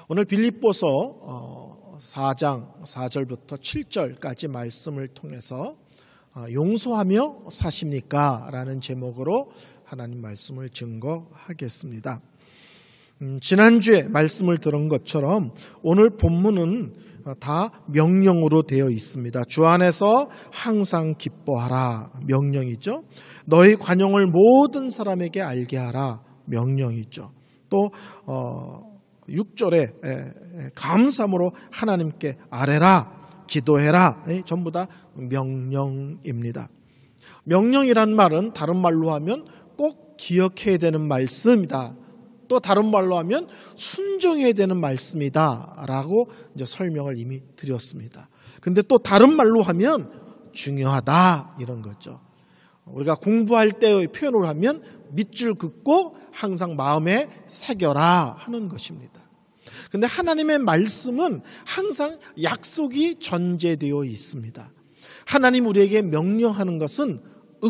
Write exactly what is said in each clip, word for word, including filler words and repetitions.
오늘 빌립보서 사 장 사 절부터 칠 절까지 말씀을 통해서 용서하며 사십니까? 라는 제목으로 하나님 말씀을 증거하겠습니다. 음, 지난주에 말씀을 들은 것처럼 오늘 본문은 다 명령으로 되어 있습니다. 주 안에서 항상 기뻐하라, 명령이죠. 너희 관용을 모든 사람에게 알게 하라, 명령이죠. 또 어, 육 절에 감사함으로 하나님께 아뢰라, 기도해라, 전부 다 명령입니다. 명령이란 말은 다른 말로 하면 꼭 기억해야 되는 말씀이다. 또 다른 말로 하면 순종해야 되는 말씀이다 라고 이제 설명을 이미 드렸습니다. 근데 또 다른 말로 하면 중요하다 이런 거죠. 우리가 공부할 때의 표현으로 하면 밑줄 긋고 항상 마음에 새겨라 하는 것입니다. 근데 하나님의 말씀은 항상 약속이 전제되어 있습니다. 하나님 우리에게 명령하는 것은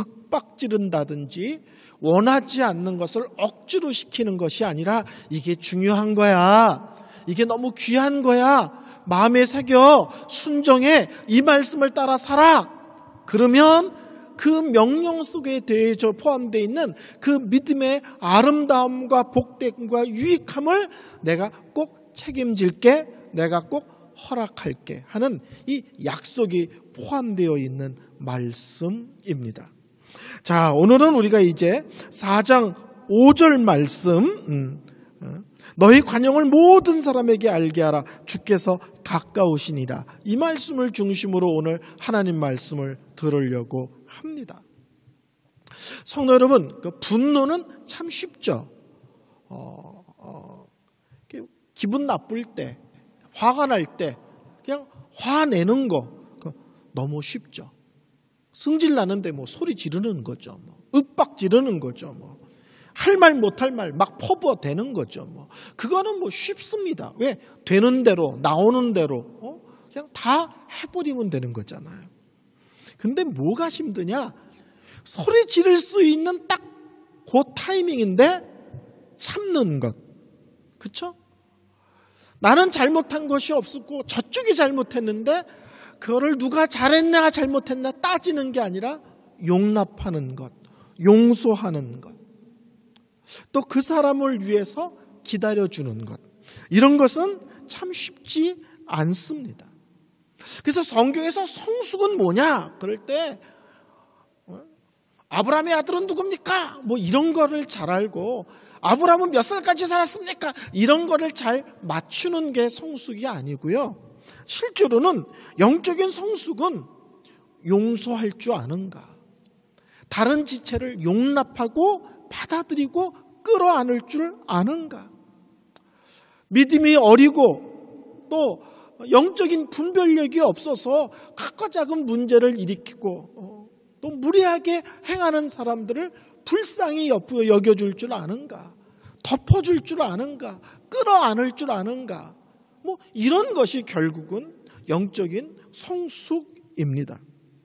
윽박지른다든지 원하지 않는 것을 억지로 시키는 것이 아니라 이게 중요한 거야, 이게 너무 귀한 거야, 마음에 새겨 순종해, 이 말씀을 따라 살아. 그러면 그 명령 속에 대해서 포함되어 있는 그 믿음의 아름다움과 복됨과 유익함을 내가 꼭 책임질게, 내가 꼭 허락할게 하는 이 약속이 포함되어 있는 말씀입니다. 자, 오늘은 우리가 이제 사 장 오 절 말씀, 음, 너희 관용을 모든 사람에게 알게 하라, 주께서 가까우시니라, 이 말씀을 중심으로 오늘 하나님 말씀을 들으려고 합니다. 성도 여러분, 그 분노는 참 쉽죠. 어, 어, 기분 나쁠 때, 화가 날 때 그냥 화내는 거 너무 쉽죠. 승질 나는데 뭐 소리 지르는 거죠. 뭐 윽박 지르는 거죠. 뭐 할 말 못할 말 막 퍼부어대는 거죠. 뭐 그거는 뭐 쉽습니다. 왜? 되는 대로 나오는 대로 어? 그냥 다 해버리면 되는 거잖아요. 근데 뭐가 힘드냐? 소리 지를 수 있는 딱 그 타이밍인데 참는 것. 그렇죠? 나는 잘못한 것이 없었고 저쪽이 잘못했는데 그거를 누가 잘했나 잘못했나 따지는 게 아니라 용납하는 것, 용서하는 것, 또 그 사람을 위해서 기다려주는 것, 이런 것은 참 쉽지 않습니다. 그래서 성경에서 성숙은 뭐냐? 그럴 때 아브라함의 아들은 누굽니까? 뭐 이런 거를 잘 알고 아브라함은 몇 살까지 살았습니까? 이런 거를 잘 맞추는 게 성숙이 아니고요. 실제로는 영적인 성숙은 용서할 줄 아는가, 다른 지체를 용납하고 받아들이고 끌어안을 줄 아는가, 믿음이 어리고 또 영적인 분별력이 없어서 크고 작은 문제를 일으키고 또 무례하게 행하는 사람들을 불쌍히 여겨줄 줄 아는가, 덮어줄 줄 아는가, 끌어안을 줄 아는가, 뭐 이런 것이 결국은 영적인 성숙입니다.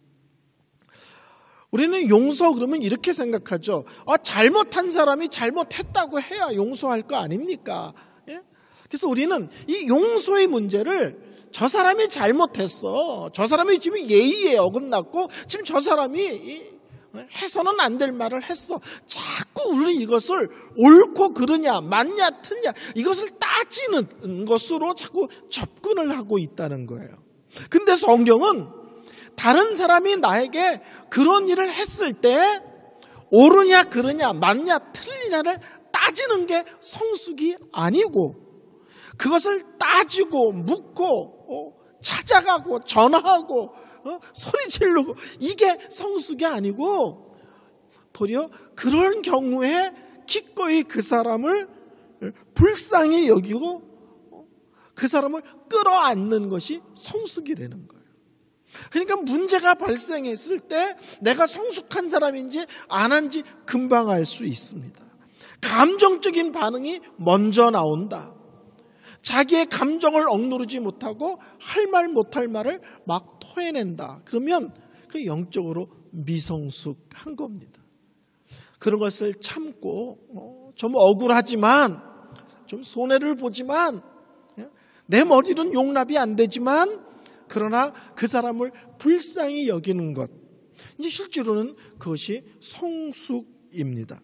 우리는 용서 그러면 이렇게 생각하죠. 아, 잘못한 사람이 잘못했다고 해야 용서할 거 아닙니까? 예? 그래서 우리는 이 용서의 문제를 저 사람이 잘못했어, 저 사람이 지금 예의에 어긋났고 지금 저 사람이 해서는 안 될 말을 했어, 자꾸 우리 이것을 옳고 그르냐 맞냐 틀냐 이것을 따지는 것으로 자꾸 접근을 하고 있다는 거예요. 근데 성경은 다른 사람이 나에게 그런 일을 했을 때 옳으냐 그르냐 맞냐 틀리냐를 따지는 게 성숙이 아니고, 그것을 따지고 묻고 어, 찾아가고 전화하고 어, 소리 지르고 이게 성숙이 아니고, 도리어 그런 경우에 기꺼이 그 사람을 불쌍히 여기고 그 사람을 끌어안는 것이 성숙이 되는 거예요. 그러니까 문제가 발생했을 때 내가 성숙한 사람인지 안 한지 금방 알 수 있습니다. 감정적인 반응이 먼저 나온다. 자기의 감정을 억누르지 못하고 할 말 못할 말을 막 토해낸다. 그러면 그 영적으로 미성숙한 겁니다. 그런 것을 참고 어, 좀 억울하지만 좀 손해를 보지만 내 머리는 용납이 안 되지만 그러나 그 사람을 불쌍히 여기는 것, 이제 실제로는 그것이 성숙입니다.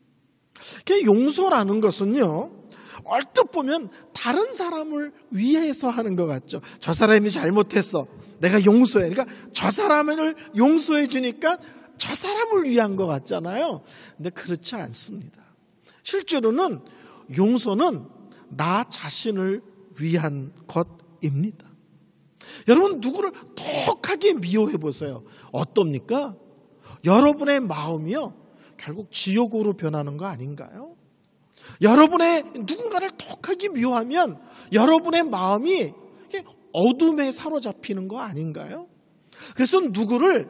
용서라는 것은요, 얼뜻 보면 다른 사람을 위해서 하는 것 같죠. 저 사람이 잘못했어, 내가 용서해. 그러니까 저 사람을 용서해 주니까 저 사람을 위한 것 같잖아요. 근데 그렇지 않습니다. 실제로는 용서는 나 자신을 위한 것입니다. 여러분, 누구를 독하게 미워해 보세요. 어떻습니까? 여러분의 마음이요, 결국 지옥으로 변하는 거 아닌가요? 여러분의 누군가를 독하게 미워하면 여러분의 마음이 어둠에 사로잡히는 거 아닌가요? 그래서 누구를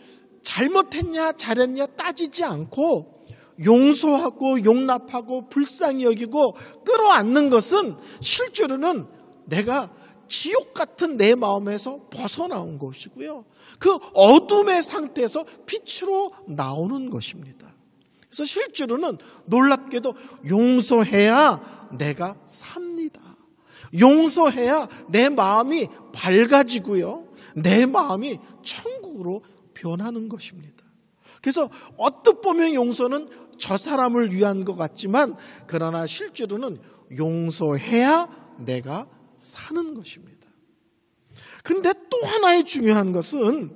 잘못했냐 잘했냐 따지지 않고 용서하고 용납하고 불쌍히 여기고 끌어안는 것은 실제로는 내가 지옥 같은 내 마음에서 벗어나온 것이고요, 그 어둠의 상태에서 빛으로 나오는 것입니다. 그래서 실제로는 놀랍게도 용서해야 내가 삽니다. 용서해야 내 마음이 밝아지고요, 내 마음이 천국으로 변하는 것입니다. 그래서 어떻게 보면 용서는 저 사람을 위한 것 같지만 그러나 실제로는 용서해야 내가 사는 것입니다. 그런데 또 하나의 중요한 것은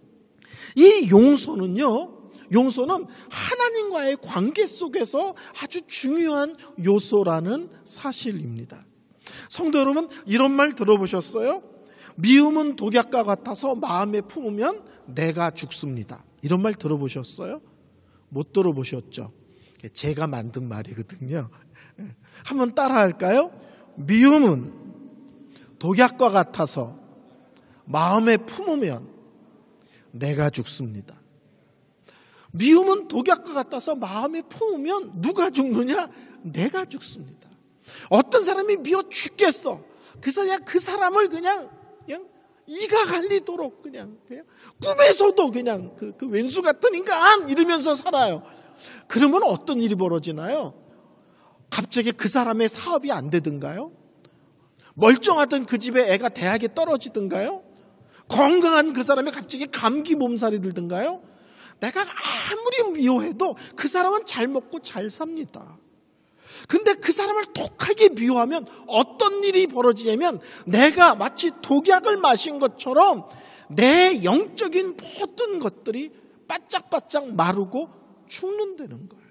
이 용서는요, 용서는 하나님과의 관계 속에서 아주 중요한 요소라는 사실입니다. 성도 여러분, 이런 말 들어보셨어요? 미움은 독약과 같아서 마음에 품으면 내가 죽습니다. 이런 말 들어보셨어요? 못 들어보셨죠? 제가 만든 말이거든요. 한번 따라할까요? 미움은 독약과 같아서 마음에 품으면 내가 죽습니다. 미움은 독약과 같아서 마음에 품으면 누가 죽느냐? 내가 죽습니다. 어떤 사람이 미워 죽겠어. 그래서 그냥 그 사람을 그냥, 그냥 이가 갈리도록 그냥, 그냥 꿈에서도 그냥 그, 그 왼수 같은 인간 이러면서 살아요. 그러면 어떤 일이 벌어지나요? 갑자기 그 사람의 사업이 안 되든가요? 멀쩡하던 그 집에 애가 대학에 떨어지든가요? 건강한 그 사람이 갑자기 감기 몸살이 들든가요? 내가 아무리 미워해도 그 사람은 잘 먹고 잘 삽니다. 근데 그 사람을 독하게 미워하면 어떤 일이 벌어지냐면 내가 마치 독약을 마신 것처럼 내 영적인 모든 것들이 바짝바짝 마르고 죽는다는 거예요.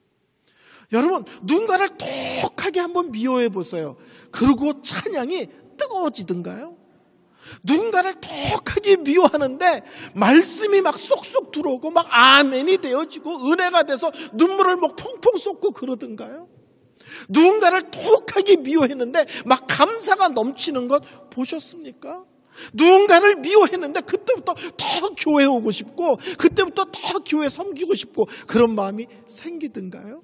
여러분, 누군가를 독하게 한번 미워해 보세요. 그리고 찬양이 뜨거워지든가요? 누군가를 독하게 미워하는데 말씀이 막 쏙쏙 들어오고 막 아멘이 되어지고 은혜가 돼서 눈물을 막 펑펑 쏟고 그러든가요? 누군가를 독하게 미워했는데 막 감사가 넘치는 것 보셨습니까? 누군가를 미워했는데 그때부터 더 교회 오고 싶고 그때부터 더 교회 섬기고 싶고 그런 마음이 생기든가요?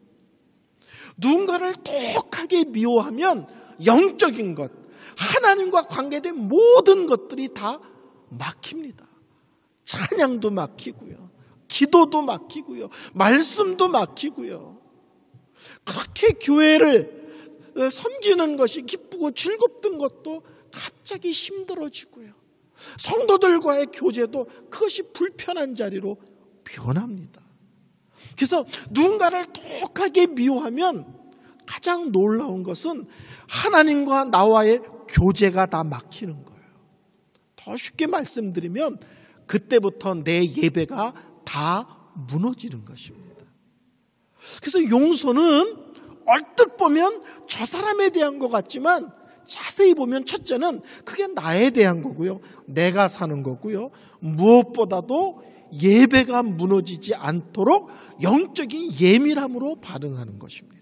누군가를 독하게 미워하면 영적인 것, 하나님과 관계된 모든 것들이 다 막힙니다. 찬양도 막히고요, 기도도 막히고요, 말씀도 막히고요. 그렇게 교회를 섬기는 것이 기쁘고 즐겁던 것도 갑자기 힘들어지고요, 성도들과의 교제도 그것이 불편한 자리로 변합니다. 그래서 누군가를 독하게 미워하면 가장 놀라운 것은 하나님과 나와의 교제가 다 막히는 거예요. 더 쉽게 말씀드리면 그때부터 내 예배가 다 무너지는 것입니다. 그래서 용서는 얼뜻 보면 저 사람에 대한 것 같지만 자세히 보면 첫째는 그게 나에 대한 거고요, 내가 사는 거고요, 무엇보다도 예배가 무너지지 않도록 영적인 예민함으로 반응하는 것입니다.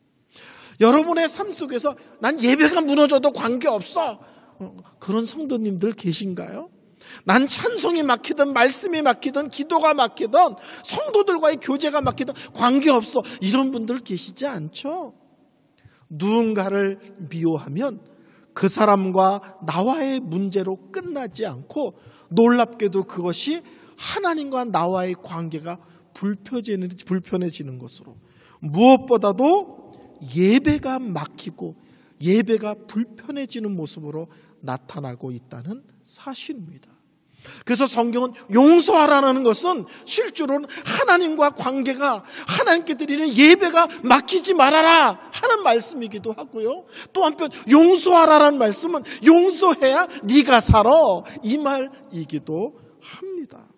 여러분의 삶 속에서 난 예배가 무너져도 관계없어, 그런 성도님들 계신가요? 난 찬송이 막히든 말씀이 막히든 기도가 막히든 성도들과의 교제가 막히든 관계없어, 이런 분들 계시지 않죠? 누군가를 미워하면 그 사람과 나와의 문제로 끝나지 않고 놀랍게도 그것이 하나님과 나와의 관계가 불편해지는 것으로, 무엇보다도 예배가 막히고 예배가 불편해지는 모습으로 나타나고 있다는 사실입니다. 그래서 성경은 용서하라는 것은 실제로는 하나님과 관계가, 하나님께 드리는 예배가 막히지 말아라 하는 말씀이기도 하고요. 또 한편 용서하라는 말씀은 용서해야 네가 살아, 이 말이기도 합니다.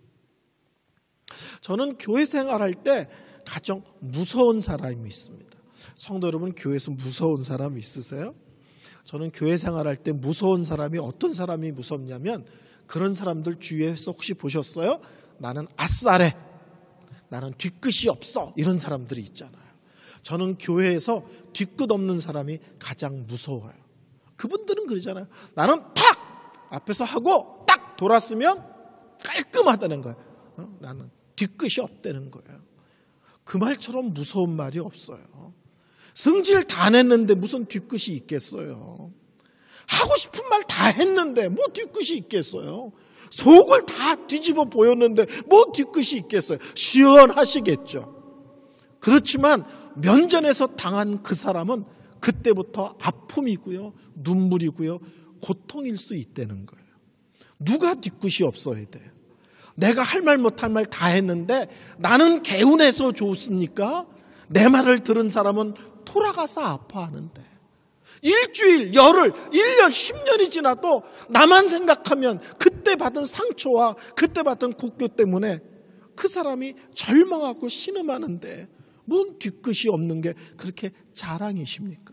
저는 교회 생활할 때 가장 무서운 사람이 있습니다. 성도 여러분, 교회에서 무서운 사람 있으세요? 저는 교회 생활할 때 무서운 사람이, 어떤 사람이 무섭냐면 그런 사람들 주위에서 혹시 보셨어요? 나는 아싸래, 나는 뒤끝이 없어, 이런 사람들이 있잖아요. 저는 교회에서 뒤끝 없는 사람이 가장 무서워요. 그분들은 그러잖아요. 나는 탁 앞에서 하고 딱 돌았으면 깔끔하다는 거예요. 어? 나는 뒤끝이 없다는 거예요. 그 말처럼 무서운 말이 없어요. 성질 다 냈는데 무슨 뒤끝이 있겠어요. 하고 싶은 말 다 했는데 뭐 뒤끝이 있겠어요. 속을 다 뒤집어 보였는데 뭐 뒤끝이 있겠어요. 시원하시겠죠. 그렇지만 면전에서 당한 그 사람은 그때부터 아픔이고요, 눈물이고요, 고통일 수 있다는 거예요. 누가 뒤끝이 없어야 돼요? 내가 할 말 못할 말 다 했는데 나는 개운해서 좋습니까? 내 말을 들은 사람은 돌아가서 아파하는데, 일주일, 열흘, 일 년, 십 년이 지나도 나만 생각하면 그때 받은 상처와 그때 받은 곡교 때문에 그 사람이 절망하고 신음하는데 뭔 뒤끝이 없는 게 그렇게 자랑이십니까?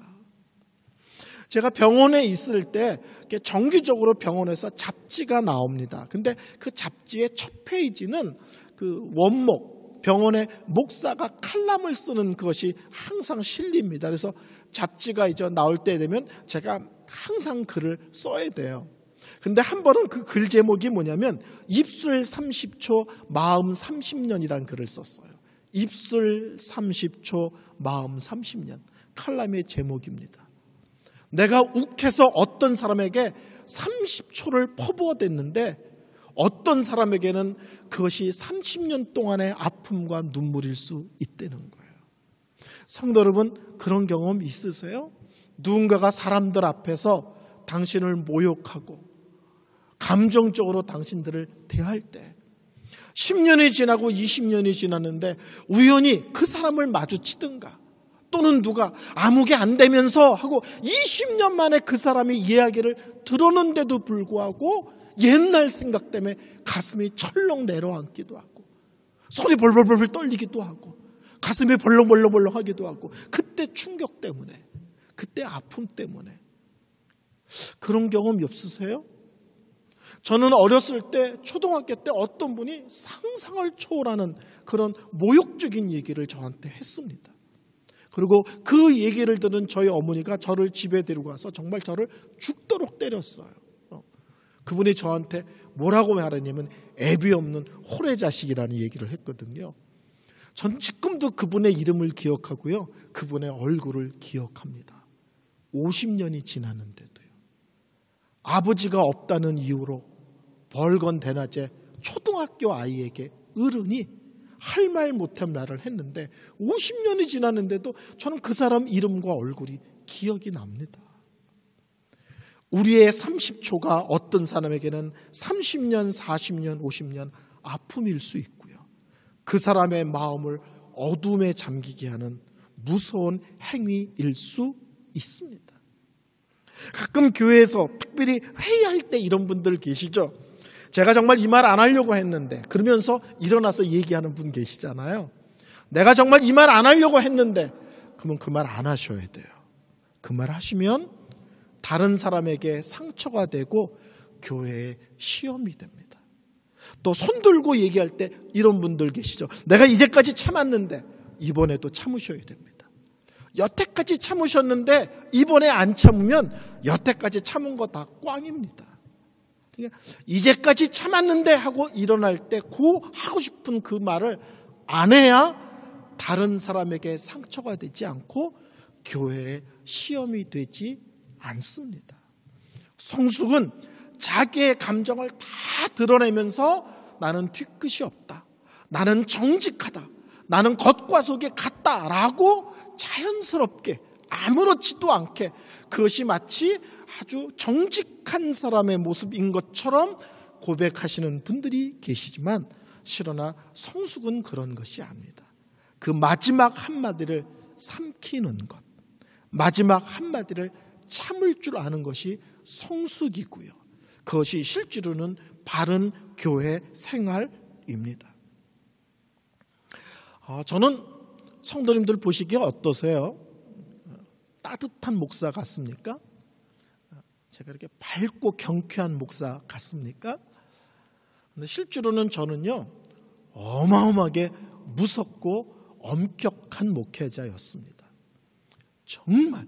제가 병원에 있을 때 정기적으로 병원에서 잡지가 나옵니다. 근데 그 잡지의 첫 페이지는 그 원목, 병원의 목사가 칼럼을 쓰는 것이 항상 실립니다. 그래서 잡지가 이제 나올 때 되면 제가 항상 글을 써야 돼요. 근데 한 번은 그 글 제목이 뭐냐면 입술 삼십 초, 마음 삼십 년이라는 글을 썼어요. 입술 삼십 초, 마음 삼십 년. 칼럼의 제목입니다. 내가 욱해서 어떤 사람에게 삼십 초를 퍼부어댔는데 어떤 사람에게는 그것이 삼십 년 동안의 아픔과 눈물일 수 있다는 거예요. 성도 여러분, 그런 경험 있으세요? 누군가가 사람들 앞에서 당신을 모욕하고 감정적으로 당신들을 대할 때 십 년이 지나고 이십 년이 지났는데 우연히 그 사람을 마주치든가 또는 누가 아무게 안 되면서 하고 이십 년 만에 그 사람의 이야기를 들었는데도 불구하고 옛날 생각 때문에 가슴이 철렁 내려앉기도 하고 손이 벌벌벌 떨리기도 하고 가슴이 벌렁벌렁벌렁 하기도 하고 그때 충격 때문에, 그때 아픔 때문에. 그런 경험이 없으세요? 저는 어렸을 때, 초등학교 때 어떤 분이 상상을 초월하는 그런 모욕적인 얘기를 저한테 했습니다. 그리고 그 얘기를 들은 저희 어머니가 저를 집에 데리고 가서 정말 저를 죽도록 때렸어요. 그분이 저한테 뭐라고 말하냐면 애비 없는 호래자식이라는 얘기를 했거든요. 전 지금도 그분의 이름을 기억하고요, 그분의 얼굴을 기억합니다. 오십 년이 지났는데도요. 아버지가 없다는 이유로 벌건 대낮에 초등학교 아이에게 어른이 할 말 못한 말을 했는데 오십 년이 지났는데도 저는 그 사람 이름과 얼굴이 기억이 납니다. 우리의 삼십 초가 어떤 사람에게는 삼십 년, 사십 년, 오십 년 아픔일 수 있고요. 그 사람의 마음을 어둠에 잠기게 하는 무서운 행위일 수 있습니다. 가끔 교회에서 특별히 회의할 때 이런 분들 계시죠? 제가 정말 이 말 안 하려고 했는데 그러면서 일어나서 얘기하는 분 계시잖아요. 내가 정말 이 말 안 하려고 했는데 그러면 그 말 안 하셔야 돼요. 그 말 하시면 다른 사람에게 상처가 되고 교회에 시험이 됩니다. 또 손들고 얘기할 때 이런 분들 계시죠. 내가 이제까지 참았는데 이번에도 참으셔야 됩니다. 여태까지 참으셨는데 이번에 안 참으면 여태까지 참은 거 다 꽝입니다. 그러니까 이제까지 참았는데 하고 일어날 때 그 하고 싶은 그 말을 안 해야 다른 사람에게 상처가 되지 않고 교회에 시험이 되지 않습니다. 성숙은 자기의 감정을 다 드러내면서 나는 뒤끝이 없다, 나는 정직하다, 나는 겉과 속이 같다라고 자연스럽게 아무렇지도 않게 그것이 마치 아주 정직한 사람의 모습인 것처럼 고백하시는 분들이 계시지만 실으나 성숙은 그런 것이 아닙니다. 그 마지막 한마디를 삼키는 것, 마지막 한마디를 참을 줄 아는 것이 성숙이고요. 그것이 실제로는 바른 교회 생활입니다. 저는 성도님들 보시기에 어떠세요? 따뜻한 목사 같습니까? 제가 이렇게 밝고 경쾌한 목사 같습니까? 근데 실제로는 저는요, 어마어마하게 무섭고 엄격한 목회자였습니다. 정말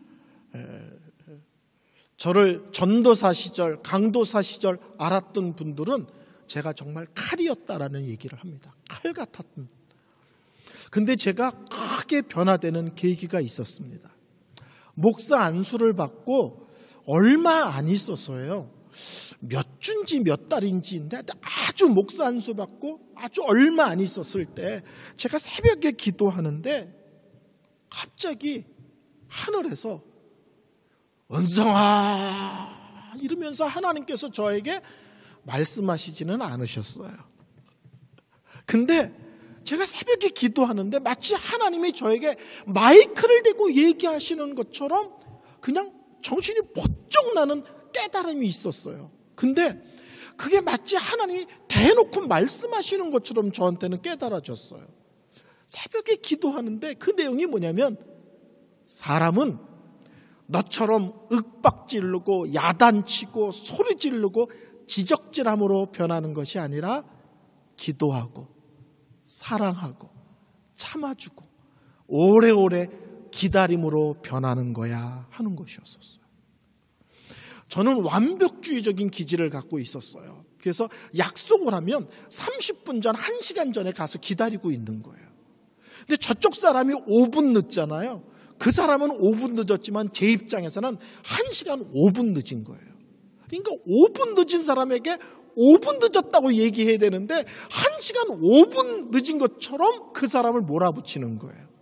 저를 전도사 시절, 강도사 시절 알았던 분들은 제가 정말 칼이었다라는 얘기를 합니다. 칼 같았던. 근데 제가 크게 변화되는 계기가 있었습니다. 목사 안수를 받고 얼마 안 있었어요. 몇 주인지 몇 달인지인데 아주 목사 안수 받고 아주 얼마 안 있었을 때 제가 새벽에 기도하는데 갑자기 하늘에서 은성아 이러면서 하나님께서 저에게 말씀하시지는 않으셨어요. 근데 제가 새벽에 기도하는데 마치 하나님이 저에게 마이크를 대고 얘기하시는 것처럼 그냥 정신이 번쩍 나는 깨달음이 있었어요. 근데 그게 마치 하나님이 대놓고 말씀하시는 것처럼 저한테는 깨달아졌어요. 새벽에 기도하는데 그 내용이 뭐냐면 사람은 너처럼 윽박지르고 야단치고 소리 지르고 지적질함으로 변하는 것이 아니라 기도하고 사랑하고 참아주고 오래오래 기다림으로 변하는 거야 하는 것이었었어요. 저는 완벽주의적인 기질을 갖고 있었어요. 그래서 약속을 하면 삼십 분 전, 한 시간 전에 가서 기다리고 있는 거예요. 근데 저쪽 사람이 오 분 늦잖아요. 그 사람은 오 분 늦었지만 제 입장에서는 한 시간 오 분 늦은 거예요. 그러니까 오 분 늦은 사람에게 오 분 늦었다고 얘기해야 되는데 한 시간 오 분 늦은 것처럼 그 사람을 몰아붙이는 거예요.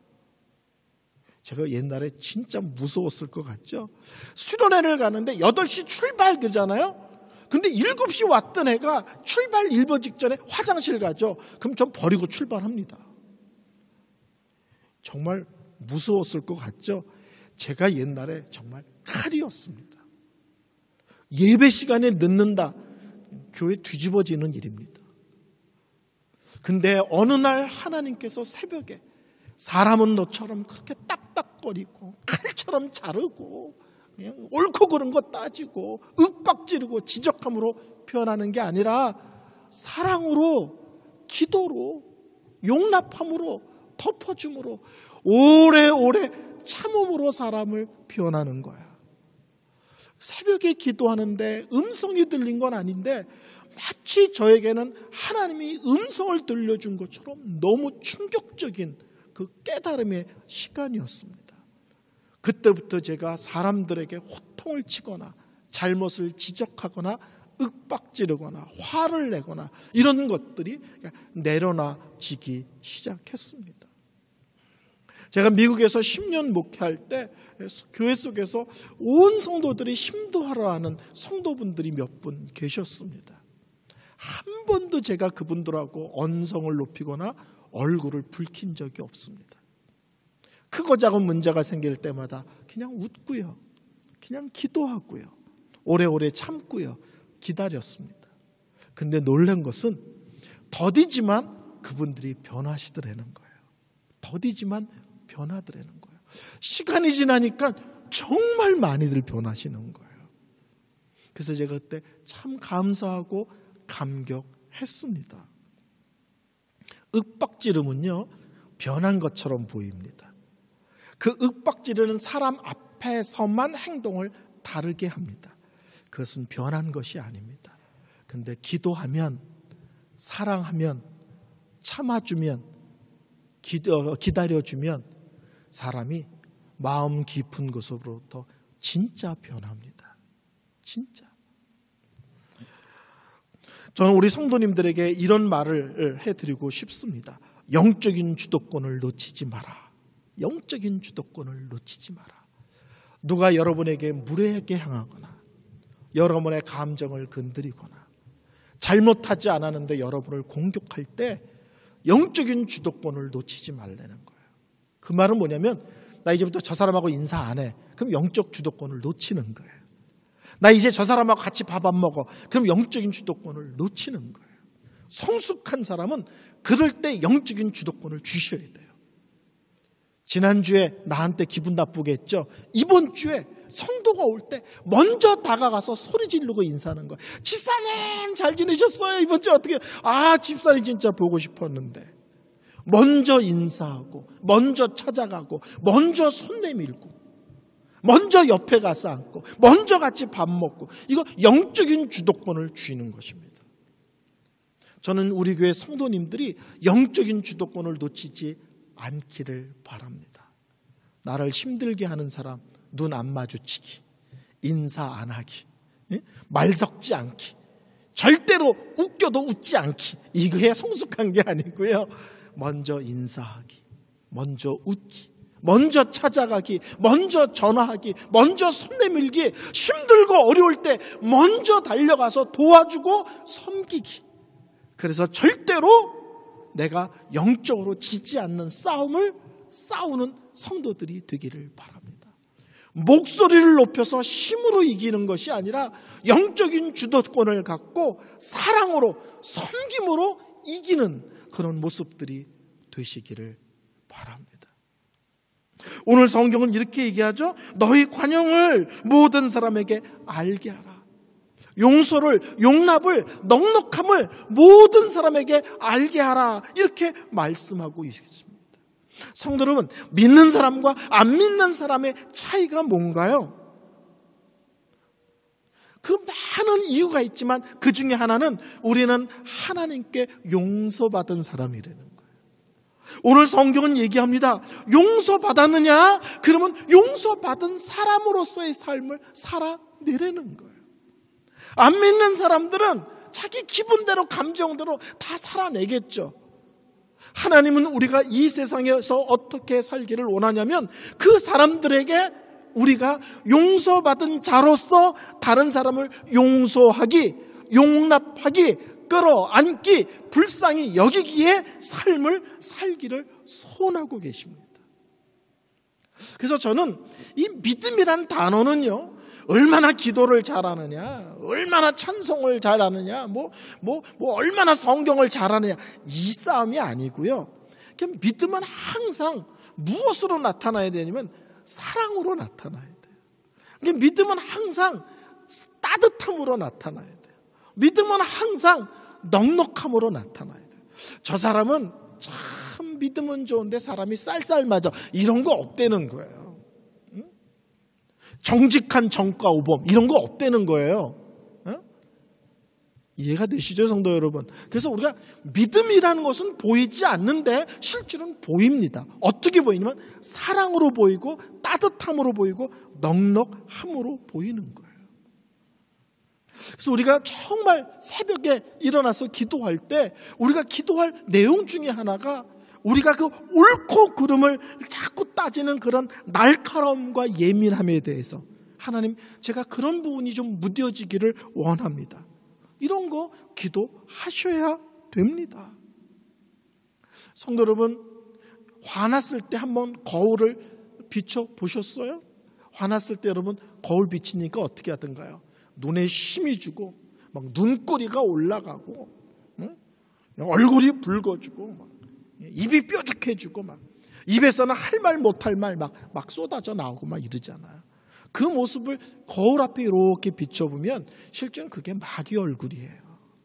제가 옛날에 진짜 무서웠을 것 같죠? 수련회를 가는데 여덟 시 출발 그잖아요? 근데 일곱 시 왔던 애가 출발 일 분 직전에 화장실 가죠? 그럼 전 버리고 출발합니다. 정말 무서웠을 것 같죠? 제가 옛날에 정말 칼이었습니다. 예배 시간에 늦는다. 교회 뒤집어지는 일입니다. 근데 어느 날 하나님께서 새벽에 사람은 너처럼 그렇게 딱딱거리고 칼처럼 자르고 그냥 옳고 그른 거 따지고 윽박지르고 지적함으로 표현하는 게 아니라 사랑으로 기도로 용납함으로 덮어줌으로 오래오래 참음으로 사람을 표현하는 거야. 새벽에 기도하는데 음성이 들린 건 아닌데 마치 저에게는 하나님이 음성을 들려준 것처럼 너무 충격적인 그 깨달음의 시간이었습니다. 그때부터 제가 사람들에게 호통을 치거나 잘못을 지적하거나 윽박지르거나 화를 내거나 이런 것들이 내려놔지기 시작했습니다. 제가 미국에서 십 년 목회할 때 교회 속에서 온 성도들이 힘도하러 하는 성도분들이 몇 분 계셨습니다. 한 번도 제가 그분들하고 언성을 높이거나 얼굴을 붉힌 적이 없습니다. 크고 작은 문제가 생길 때마다 그냥 웃고요. 그냥 기도하고요. 오래오래 참고요. 기다렸습니다. 근데 놀란 것은 더디지만 그분들이 변하시더라는 거예요. 더디지만 변하더라는 거예요. 시간이 지나니까 정말 많이들 변하시는 거예요. 그래서 제가 그때 참 감사하고 감격했습니다. 윽박지름은요 변한 것처럼 보입니다. 그 윽박지르는 사람 앞에서만 행동을 다르게 합니다. 그것은 변한 것이 아닙니다. 근데 기도하면 사랑하면 참아주면 기다려주면 사람이 마음 깊은 곳으로부터 진짜 변합니다. 진짜. 저는 우리 성도님들에게 이런 말을 해드리고 싶습니다. 영적인 주도권을 놓치지 마라. 영적인 주도권을 놓치지 마라. 누가 여러분에게 무례하게 향하거나 여러분의 감정을 건드리거나 잘못하지 않았는데 여러분을 공격할 때 영적인 주도권을 놓치지 말라는 거예요. 그 말은 뭐냐면 나 이제부터 저 사람하고 인사 안 해. 그럼 영적 주도권을 놓치는 거예요. 나 이제 저 사람하고 같이 밥 안 먹어. 그럼 영적인 주도권을 놓치는 거예요. 성숙한 사람은 그럴 때 영적인 주도권을 주셔야 돼요. 지난주에 나한테 기분 나쁘게 했죠. 이번 주에 성도가 올 때 먼저 다가가서 소리 지르고 인사하는 거예요. 집사님 잘 지내셨어요? 이번 주에 어떻게? 아, 집사님 진짜 보고 싶었는데. 먼저 인사하고 먼저 찾아가고 먼저 손 내밀고 먼저 옆에 가서 앉고 먼저 같이 밥 먹고, 이거 영적인 주도권을 쥐는 것입니다. 저는 우리 교회 성도님들이 영적인 주도권을 놓치지 않기를 바랍니다. 나를 힘들게 하는 사람 눈 안 마주치기, 인사 안 하기, 말 섞지 않기, 절대로 웃겨도 웃지 않기, 이거에 성숙한 게 아니고요. 먼저 인사하기, 먼저 웃기, 먼저 찾아가기, 먼저 전화하기, 먼저 손 내밀기, 힘들고 어려울 때 먼저 달려가서 도와주고 섬기기. 그래서 절대로 내가 영적으로 지지 않는 싸움을 싸우는 성도들이 되기를 바랍니다. 목소리를 높여서 힘으로 이기는 것이 아니라 영적인 주도권을 갖고 사랑으로, 섬김으로 이기는 그런 모습들이 되시기를 바랍니다. 오늘 성경은 이렇게 얘기하죠. 너희 관용을 모든 사람에게 알게 하라. 용서를, 용납을, 넉넉함을 모든 사람에게 알게 하라. 이렇게 말씀하고 있습니다. 성도 여러분, 믿는 사람과 안 믿는 사람의 차이가 뭔가요? 그 많은 이유가 있지만 그 중에 하나는 우리는 하나님께 용서받은 사람이라는 거예요. 오늘 성경은 얘기합니다. 용서받았느냐? 그러면 용서받은 사람으로서의 삶을 살아내라는 거예요. 안 믿는 사람들은 자기 기분대로, 감정대로 다 살아내겠죠. 하나님은 우리가 이 세상에서 어떻게 살기를 원하냐면 그 사람들에게 우리가 용서받은 자로서 다른 사람을 용서하기, 용납하기, 끌어안기, 불쌍히 여기기에 삶을 살기를 소원하고 계십니다. 그래서 저는 이 믿음이란 단어는요, 얼마나 기도를 잘하느냐, 얼마나 찬송을 잘하느냐, 뭐, 뭐, 뭐, 얼마나 성경을 잘하느냐, 이 싸움이 아니고요. 믿음은 항상 무엇으로 나타나야 되냐면 사랑으로 나타나야 돼요. 믿음은 항상 따뜻함으로 나타나야 돼요. 믿음은 항상 넉넉함으로 나타나야 돼요. 저 사람은 참 믿음은 좋은데 사람이 쌀쌀맞아, 이런 거 없다는 거예요. 정직한 정과 오범, 이런 거 없다는 거예요. 어? 이해가 되시죠, 성도 여러분? 그래서 우리가 믿음이라는 것은 보이지 않는데 실제로는 보입니다. 어떻게 보이냐면 사랑으로 보이고 따뜻함으로 보이고 넉넉함으로 보이는 거예요. 그래서 우리가 정말 새벽에 일어나서 기도할 때 우리가 기도할 내용 중에 하나가 우리가 그 옳고 그름을 자꾸 따지는 그런 날카로움과 예민함에 대해서, 하나님, 제가 그런 부분이 좀 무뎌지기를 원합니다. 이런 거 기도하셔야 됩니다. 성도 여러분, 화났을 때 한번 거울을 비춰보셨어요? 화났을 때 여러분 거울 비치니까 어떻게 하던가요? 눈에 힘이 주고 막 눈꼬리가 올라가고, 응? 얼굴이 붉어지고 막 입이 뾰족해지고 막 입에서는 할 말 못할 말 막 막 쏟아져 나오고 막 이러잖아요. 그 모습을 거울 앞에 이렇게 비춰보면 실제는 그게 마귀 얼굴이에요.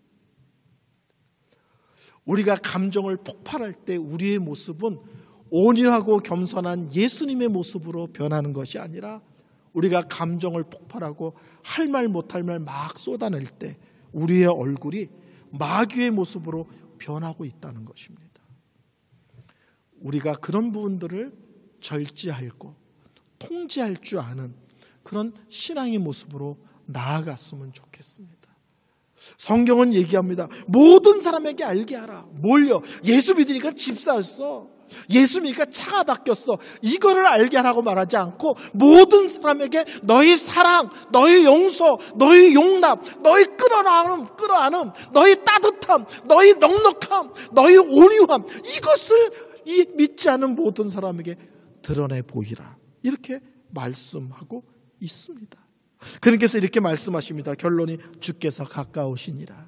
우리가 감정을 폭발할 때 우리의 모습은 온유하고 겸손한 예수님의 모습으로 변하는 것이 아니라 우리가 감정을 폭발하고 할 말 못할 말 막 쏟아낼 때 우리의 얼굴이 마귀의 모습으로 변하고 있다는 것입니다. 우리가 그런 부분들을 절제하고 통제할 줄 아는 그런 신앙의 모습으로 나아갔으면 좋겠습니다. 성경은 얘기합니다. 모든 사람에게 알게 하라. 뭘요? 예수 믿으니까 집 샀어. 예수 믿으니까 차가 바뀌었어. 이거를 알게 하라고 말하지 않고 모든 사람에게 너희 사랑, 너희 용서, 너희 용납, 너희 끌어안음, 끌어안음, 너희 따뜻함, 너희 넉넉함, 너희 온유함, 이것을 이 믿지 않은 모든 사람에게 드러내 보이라. 이렇게 말씀하고 있습니다. 그러니까 이렇게 말씀하십니다. 결론이 주께서 가까우시니라.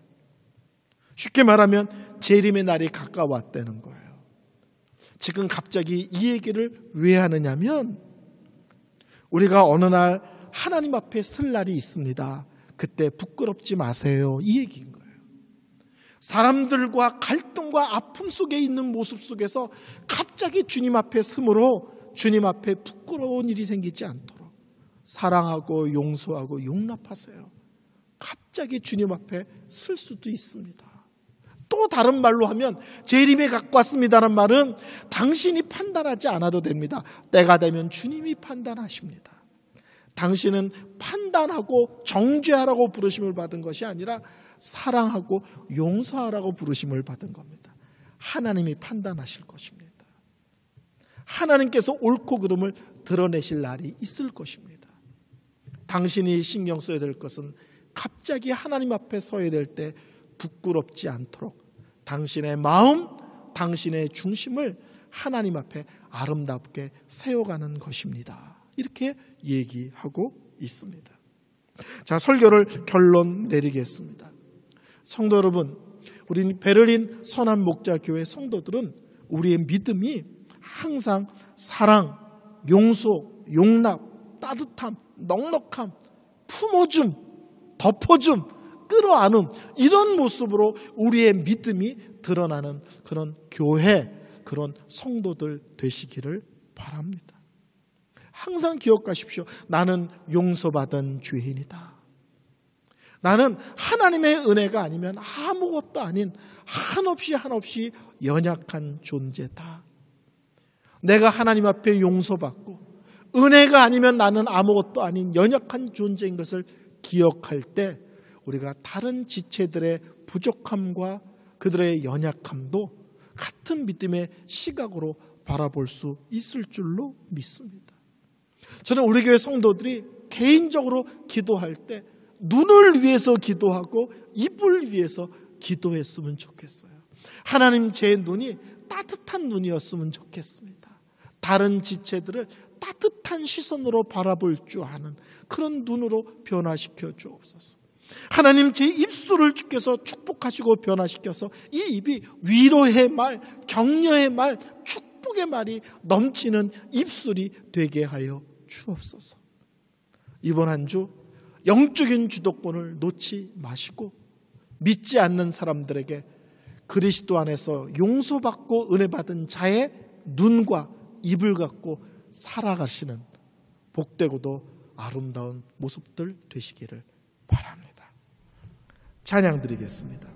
쉽게 말하면 재림의 날이 가까웠다는 거예요. 지금 갑자기 이 얘기를 왜 하느냐면 우리가 어느 날 하나님 앞에 설 날이 있습니다. 그때 부끄럽지 마세요. 이 얘기인 거예요. 사람들과 갈등과 아픔 속에 있는 모습 속에서 갑자기 주님 앞에 서므로 주님 앞에 부끄러운 일이 생기지 않도록 사랑하고 용서하고 용납하세요. 갑자기 주님 앞에 설 수도 있습니다. 또 다른 말로 하면 재림에 가까웠습니다라는 말은 당신이 판단하지 않아도 됩니다. 때가 되면 주님이 판단하십니다. 당신은 판단하고 정죄하라고 부르심을 받은 것이 아니라 사랑하고 용서하라고 부르심을 받은 겁니다. 하나님이 판단하실 것입니다. 하나님께서 옳고 그름을 드러내실 날이 있을 것입니다. 당신이 신경 써야 될 것은 갑자기 하나님 앞에 서야 될 때 부끄럽지 않도록 당신의 마음, 당신의 중심을 하나님 앞에 아름답게 세워가는 것입니다. 이렇게 얘기하고 있습니다. 자, 설교를 결론 내리겠습니다. 성도 여러분, 우리 베를린 선한 목자교회 성도들은 우리의 믿음이 항상 사랑, 용서, 용납, 따뜻함, 넉넉함, 품어줌, 덮어줌, 끌어안음, 이런 모습으로 우리의 믿음이 드러나는 그런 교회, 그런 성도들 되시기를 바랍니다. 항상 기억하십시오. 나는 용서받은 죄인이다. 나는 하나님의 은혜가 아니면 아무것도 아닌 한없이 한없이 연약한 존재다. 내가 하나님 앞에 용서받고 은혜가 아니면 나는 아무것도 아닌 연약한 존재인 것을 기억할 때 우리가 다른 지체들의 부족함과 그들의 연약함도 같은 믿음의 시각으로 바라볼 수 있을 줄로 믿습니다. 저는 우리 교회 성도들이 개인적으로 기도할 때 눈을 위해서 기도하고 입을 위해서 기도했으면 좋겠어요. 하나님, 제 눈이 따뜻한 눈이었으면 좋겠습니다. 다른 지체들을 따뜻한 시선으로 바라볼 줄 아는 그런 눈으로 변화시켜 주옵소서. 하나님, 제 입술을 주께서 축복하시고 변화시켜서 이 입이 위로의 말, 격려의 말, 축복의 말이 넘치는 입술이 되게 하여 주옵소서. 이번 한 주 영적인 주도권을 놓지 마시고 믿지 않는 사람들에게 그리스도 안에서 용서받고 은혜받은 자의 눈과 입을 갖고 살아가시는 복되고도 아름다운 모습들 되시기를 바랍니다. 찬양 드리겠습니다.